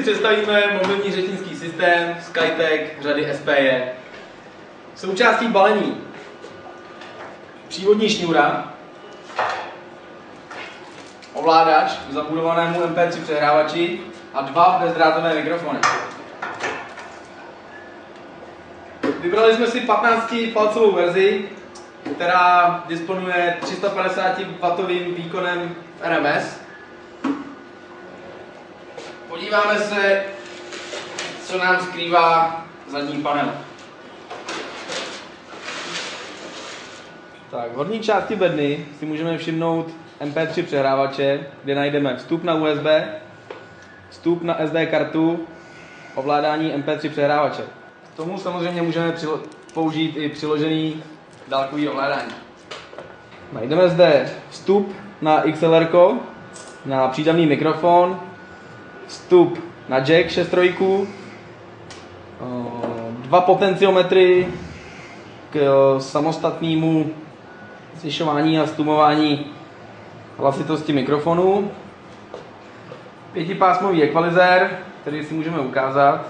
představíme mobilní řečnický systém SkyTech řady SPE. Součástí balení přívodní šňůra, ovládač k zabudovanému MP3 přehrávači a 2 bezdrátové mikrofony. Vybrali jsme si 15-palcovou verzi, která disponuje 350W výkonem RMS. Podíváme se, co nám skrývá zadní panel. Tak, v horní části bedny si můžeme všimnout MP3 přehrávače, kde najdeme vstup na USB, vstup na SD kartu, ovládání MP3 přehrávače. K tomu samozřejmě můžeme použít i přiložený dálkový ovládání. Najdeme zde vstup na XLR, na přídavný mikrofon, vstup na jack 6.3, 2 potenciometry k samostatnému zvyšování a stlumování hlasitosti mikrofonu, 5pásmový ekvalizér, který si můžeme ukázat.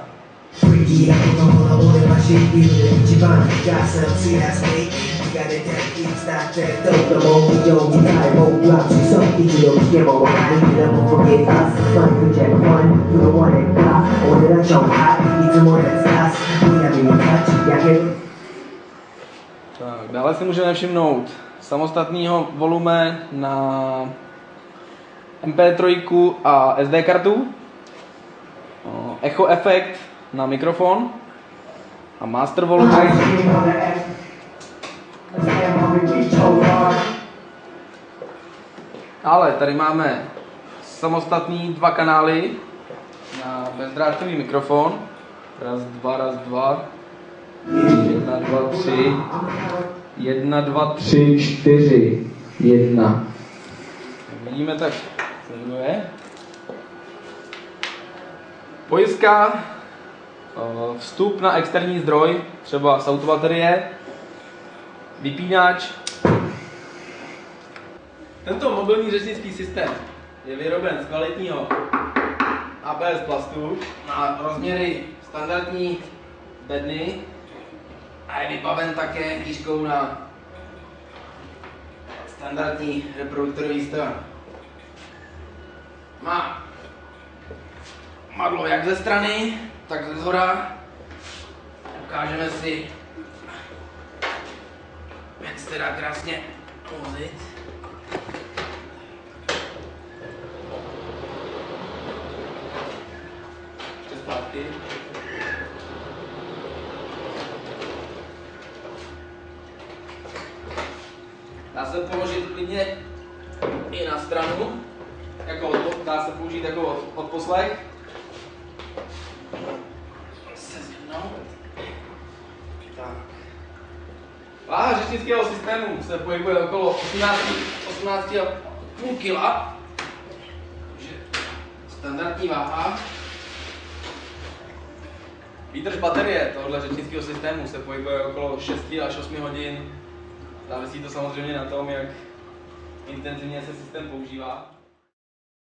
Tak, dále si můžeme všimnout samostatného volume na MP3 a SD kartu, echo efekt na mikrofon a master volume. Ale tady máme samostatný 2 kanály na bezdrátový mikrofon. Raz, dva. 1, 2, 3. 1, 2, 3, 4. 1. Vidíme, tak funguje. Pojistka, vstup na externí zdroj, třeba z autobaterie, vypínač. Tento mobilní řečnický systém je vyroben z kvalitního ABS plastu, má rozměry standardní bedny a je vybaven také výškou na standardní reproduktorový stran. Má madlo jak ze strany, tak ze zhora. Ukážeme si, jak se dá krásně vozit. Ještě zpátky. Dá se položit klidně i na stranu, dá se použít jako odposlech. Váha řečnického systému se pohybuje okolo 18,5 kg, takže standardní váha. Výdrž baterie tohoto řečnického systému se pohybuje okolo 6 až 8 hodin. Závisí to samozřejmě na tom, jak intenzivně se systém používá.